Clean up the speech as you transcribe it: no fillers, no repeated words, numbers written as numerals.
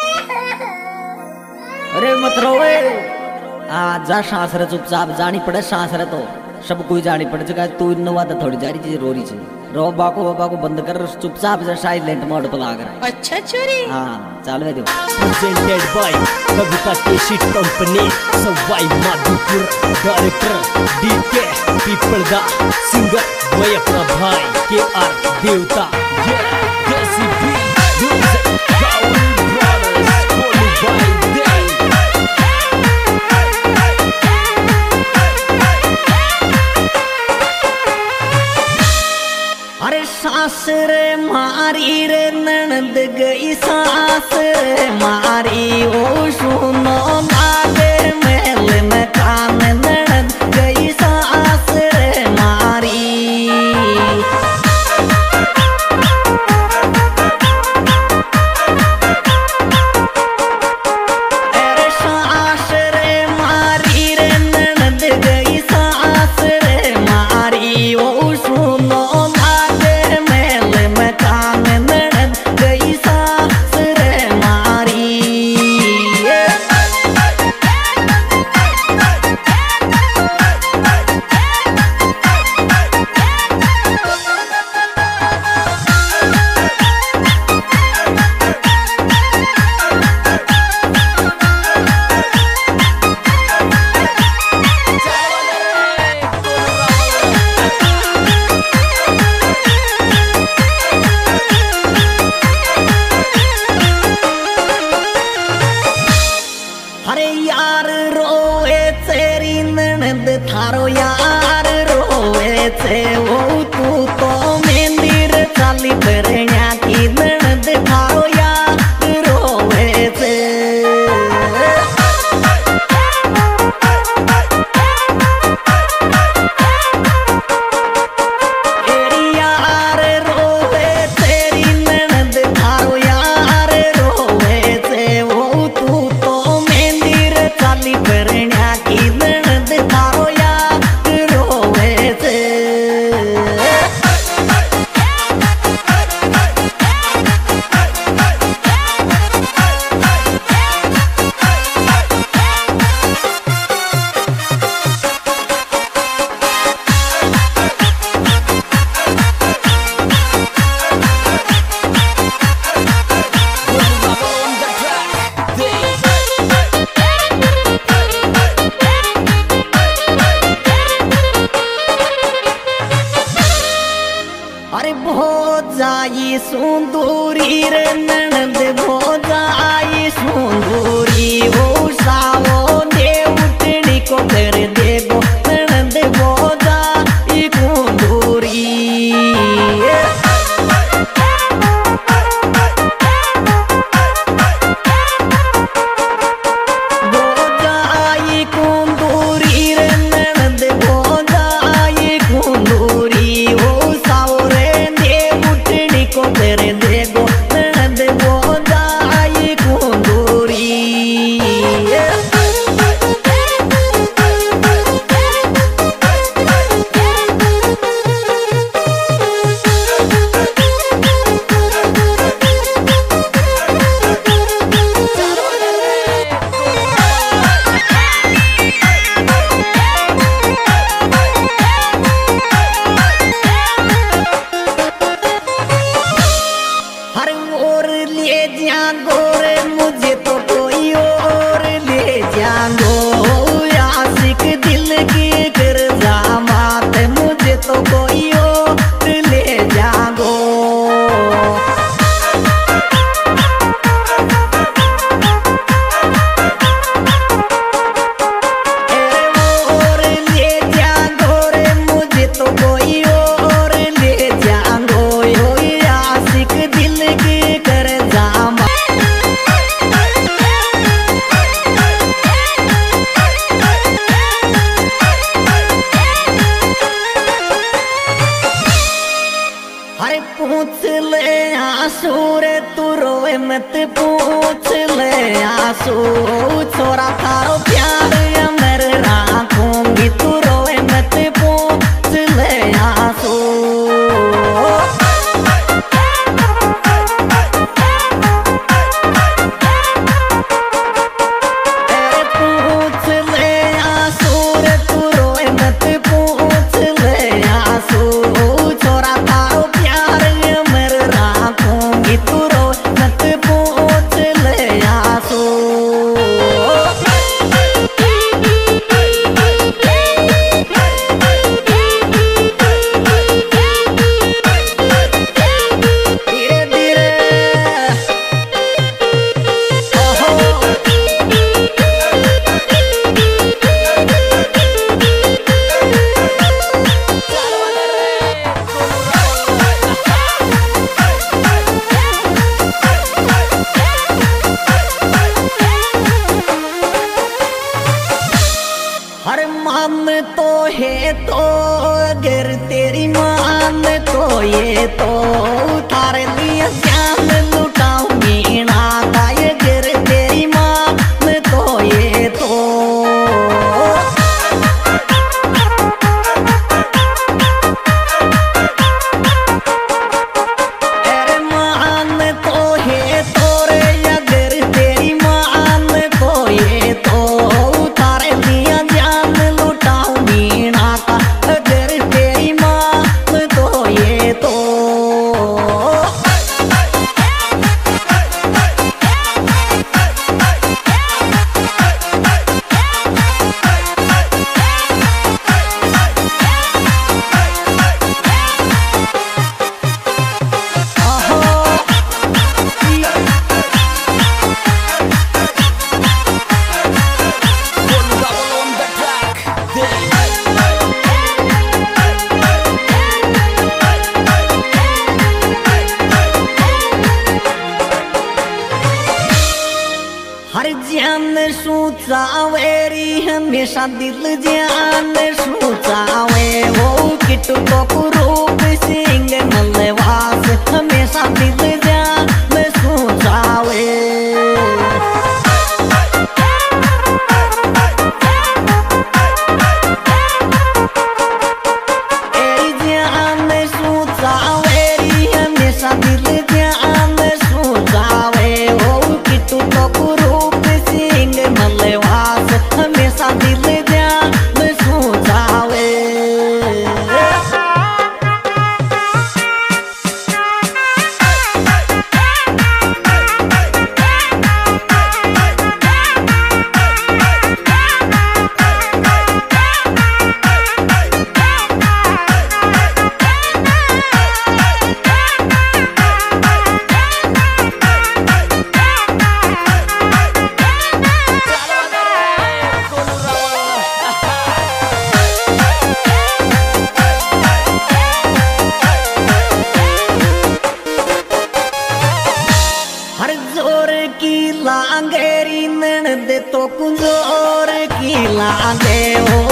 अरे मत रो जा सांस रे चुपचाप जानी पड़े सांस रे तो सब कोई जानी पड़े जगह तू नवा तो थोड़ी जा रही चीज रो रही छे रो बाको बंद कर चुपचाप जा साइलेंट मोड पे लगा कर। अच्छा चोरी हां चल वे दो प्रेजेंटेड बाय कविता केशिट company Sawai Madhopur director DK पीपल दा सिंगर मैं अपना भाई के आर देवता ये देसी भी सास रे मारी रे ननद गई सास रे मारी ओ सुनो नादे मेल में कान ननद गई सास रे मारी। अरे सास रे मारी रे ननद गई सास रे मारी ओ सुनो थारो यार रोए थे वो तू तो मंदिर चाली बरण्या की ननद थारो यार रोए थे। यार रोए तेरी ननद थारो यार रोए थे वो तू तो मंदिर चाली बरण्या की ननद थारो जाई सुंदूरी रे ननद भो जाई सुंदूरी वो सावो दे उठनी को कर देगो ननद भो जाई कुंदूरी। पूछ ले आंसू रे तू रोए मत पूछ ले आंसू छोरा थारो प्यार अमर राखूंगी तू रोए मत पूछ ले आंसू। हर जान सोचावेरी हमेशा दिल जान सोचावे वो किटू को रूप सिंह मलवास हमेशा दिल जान सोचावे लांगेरी नन दे तो कुंजोर की लांगे हो